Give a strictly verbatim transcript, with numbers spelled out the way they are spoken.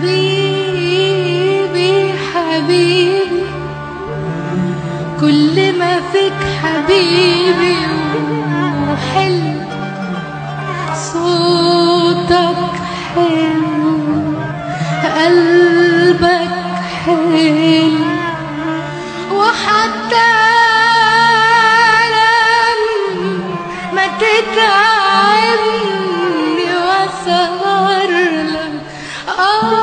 حبيبي حبيبي كل ما فيك حبيبي وحلو صوتك حلو قلبك حلو وحتى لما تتعبني واسهر لك